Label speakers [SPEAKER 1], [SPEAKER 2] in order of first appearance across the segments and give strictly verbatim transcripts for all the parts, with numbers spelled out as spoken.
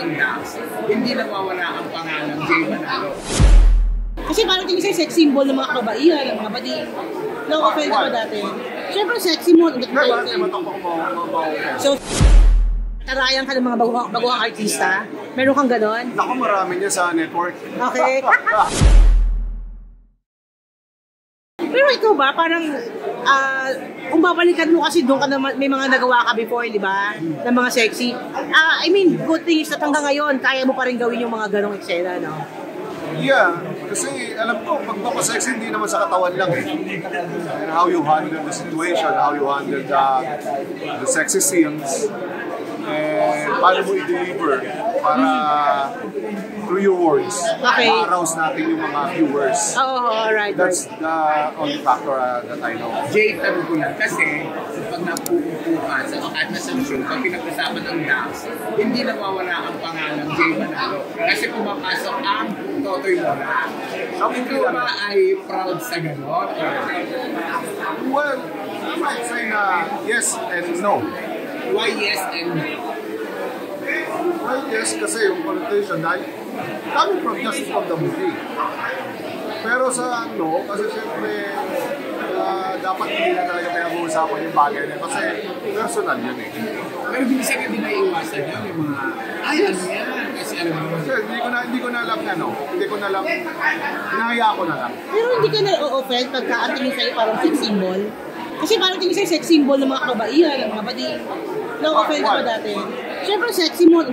[SPEAKER 1] ang dance, hindi nawawala ang pangalan Jay Manalo.
[SPEAKER 2] Kasi parang tingin sa'yo sex symbol ng mga kabaihan, ng mga bading. Na-offend ka ba dati? Siyempre sexy mo. So, tarayan ka ng mga baguhang, baguhang artista? Meron kang ganon?
[SPEAKER 3] Naku, marami niya sa network.
[SPEAKER 2] Okay. Pero ikaw ba, parang, uh, kung babalikan mo kasi doon ka naman, may mga nagawa ka before, di ba? Ng mga sexy. Uh, I mean, good thing is that hanggang ngayon, kaya mo pa rin gawin yung mga ganong eksena, no?
[SPEAKER 3] Yeah, kasi alam ko, pagpapasexy hindi naman sa katawan lang eh. And how you handle the situation, how you handle the, the sexy scenes, and paano mo i-deliver para through your words,
[SPEAKER 2] okay,
[SPEAKER 3] ma-arouse natin yung mga viewers.
[SPEAKER 2] Oh, alright.
[SPEAKER 3] That's the only factor uh, that I know.
[SPEAKER 1] Jay, tanong ko lang, kasi pag napupupukan sa kahit na sa show, pag pinag-usapan ang dance, hindi nawawala ang pangalan Jay Manalo. Kasi pumapasok ang Totoy Mola. So, ikaw ba ay proud sa gano'n?
[SPEAKER 3] Well, I might say na yes and no.
[SPEAKER 1] Why yes and no?
[SPEAKER 3] Well, yes, kasi yung connotation, dahil coming from just from the movie. Pero sa ano, kasi siyempre, uh, dapat hindi na talaga pinag-uusapan yung bagay na kasi personal yun eh.
[SPEAKER 1] Pero hindi siya hindi naiiwasan yun, yung mga, ay, ano yan? Kasi alam mo,
[SPEAKER 3] kasi hindi ko na, hindi ko na alam ano, hindi ko na alam, hinahaya ko na lang.
[SPEAKER 2] Pero hindi ka na-offend pagka ang tingin sa'yo parang sex symbol? Kasi parang tingin sa'yo sex symbol ng mga kabaihan, ng mga bading. Na-offend ka ba dati? Siyempre sexy mo.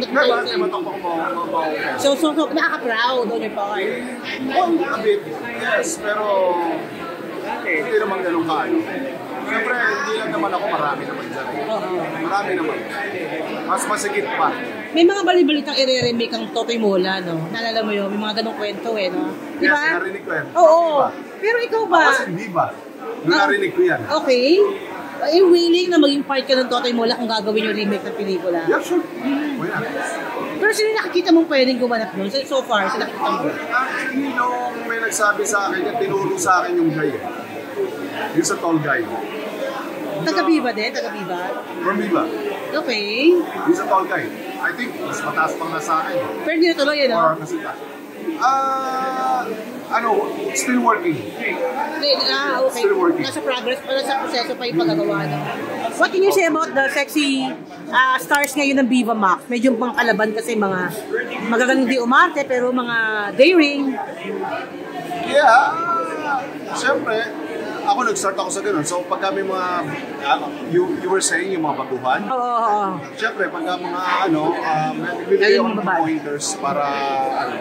[SPEAKER 2] So, so, so, nakaka-proud on your part.
[SPEAKER 3] Oh, a bit, yes, pero hindi naman ganun ka. Siyempre, hindi lang naman ako, marami naman dyan. Marami naman. Mas masigit pa.
[SPEAKER 2] May mga balibalitang ire-remake ang Totoy Mola, no? Naalala mo yun? May mga ganong kwento eh, no? Di ba?
[SPEAKER 3] Yes, narinig ko yan.
[SPEAKER 2] Oo. Pero ikaw ba?
[SPEAKER 3] Ako kasi hindi ba? Narinig ko yan.
[SPEAKER 2] Okay. Ay, willing na maging part ka ng Totoy Mola kung gagawin yung remake ng pelikula?
[SPEAKER 3] Yeah, sure. Mm. Wala.
[SPEAKER 2] Pero sino nakikita mong pwedeng gumanap nun? So, so far, sino nakikita mo?
[SPEAKER 3] Actually, nung may nagsabi sa akin, yung tinuro sa akin yung guy. Yung sa tall guy.
[SPEAKER 2] Taga-Viva din? Taga-Viva?
[SPEAKER 3] From Viva.
[SPEAKER 2] Okay.
[SPEAKER 3] Yung sa tall guy. I think, mas mataas pang na sa akin.
[SPEAKER 2] Pero hindi na tuloy, ano?
[SPEAKER 3] Or kasi ta. Ah, ano, still working.
[SPEAKER 2] Ah, okay. Nasa progress, nasa proseso pa yung paggagawa. No? What can you say about the sexy uh, stars ngayon ng Viva Max? Medyo pang kalaban kasi mga magagandang di umarte pero mga daring.
[SPEAKER 3] Yeah, siyempre, ako nag-start ako sa ganun. So pag kami mga, uh, you, you were saying yung mga baguhan?
[SPEAKER 2] Oo, oo, oo.
[SPEAKER 3] Siyempre, pag mga ano, um, nagbibigay ako ng pointers para, ano,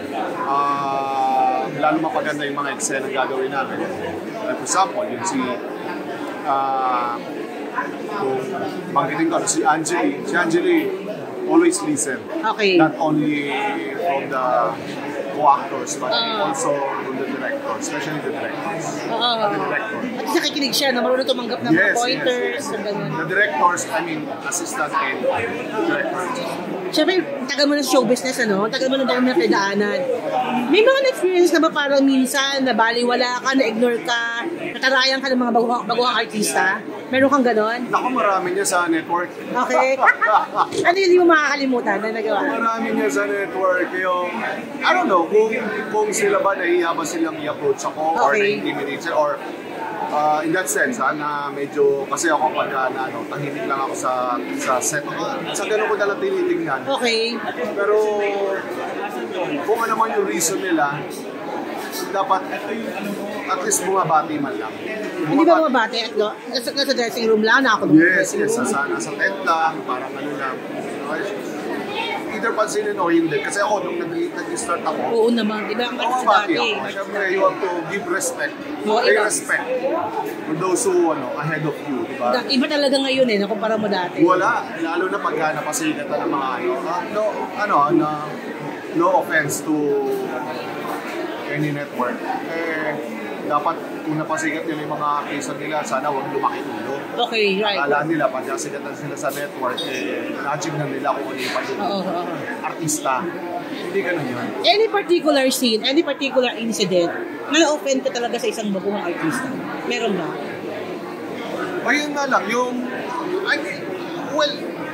[SPEAKER 3] uh, lalo mapaganda yung mga eksena na gagawin namin. Uh, for example, yung si, uh, kung banggitin ko, si Angeli, si Angeli always listen.
[SPEAKER 2] Okay.
[SPEAKER 3] Not only from the co-actors, but uh, also from the director, especially the directors.
[SPEAKER 2] Uh,
[SPEAKER 3] the director.
[SPEAKER 2] At isa nakikinig siya, na marunong tumanggap ng
[SPEAKER 3] yes,
[SPEAKER 2] mga pointers.
[SPEAKER 3] Yes, yes.
[SPEAKER 2] And
[SPEAKER 3] the directors, I mean, assistant and directors.
[SPEAKER 2] Siyempre, tagal mo ng show business, ano? Tagal mo ng dami na pinagdaanan. May mga na-experience na ba parang minsan, nabaliwala ka, na-ignore ka, natarayan ka ng mga baguhang, baguhang artista? Meron kang ganon?
[SPEAKER 3] Naku, marami niya sa network.
[SPEAKER 2] Okay. Ano yung hindi mo makakalimutan na nagawa?
[SPEAKER 3] Marami niya sa network. Yung, I don't know, kung, kung sila ba nahiya ba silang i-approach ako, okay, or na-intimidate sila, or uh, in that sense, ha, na medyo, kasi ako pag na, ano, tahimik lang ako sa, sa set. Sa gano'n ko nalang tinitingnan.
[SPEAKER 2] Okay.
[SPEAKER 3] Pero, kung ano man yung reason nila, dapat at least bumabati man lang. Bumabati.
[SPEAKER 2] Hindi ba bumabati? At no? Nasa, nasa dressing room lang na ako?
[SPEAKER 3] Yes, yes. Nasa, nasa tent lang, parang ano lang. Either pansinin o hindi. Kasi ako, nung nag-start ako,
[SPEAKER 2] oo naman. Di ba ang artist dati?
[SPEAKER 3] Siyempre, you have to give respect.
[SPEAKER 2] No,
[SPEAKER 3] Pay respect for those who, ano, ahead of you. Diba?
[SPEAKER 2] Iba talaga ngayon eh, nakumpara mo dati.
[SPEAKER 3] Wala. Lalo na pagka napasikat na ng mga ano. Uh, no, ano, na, no offense to any network. Eh, dapat kung napasikat nila yung mga artista nila, sana huwag lumaki ulo.
[SPEAKER 2] Okay, right.
[SPEAKER 3] Akala nila, pag nasikat na sila sa network, eh, na-achieve na nila kung ano yung pag
[SPEAKER 2] oh, oh.
[SPEAKER 3] artista. Hindi ganun yun.
[SPEAKER 2] Any particular scene, any particular incident, na na-offend ka talaga sa isang baguhang artista? Meron ba?
[SPEAKER 3] Ayun na lang, yung, I mean, well,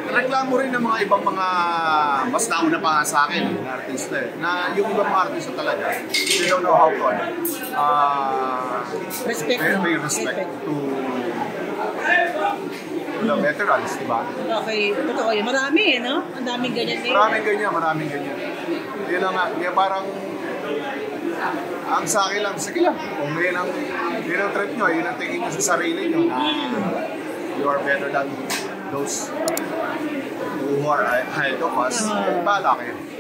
[SPEAKER 3] reklamo rin ng mga ibang mga mas nauna pa nga sa akin na artista eh, na yung ibang mga artista talaga, they don't know how to uh,
[SPEAKER 2] Respect,
[SPEAKER 3] pay,
[SPEAKER 2] no?
[SPEAKER 3] pay respect
[SPEAKER 2] Respect.
[SPEAKER 3] to the veterans, di ba?
[SPEAKER 2] Okay, totoo yun. Marami eh, no? Ang daming ganyan din.
[SPEAKER 3] Maraming ganyan, maraming ganyan. Yun na nga, kaya parang ang sa akin lang, sige lang, kung yun ang, yun ang trip nyo, yun ang tingin nyo sa sarili nyo na you are better than those who are ahead of us, uh, bahala kayo.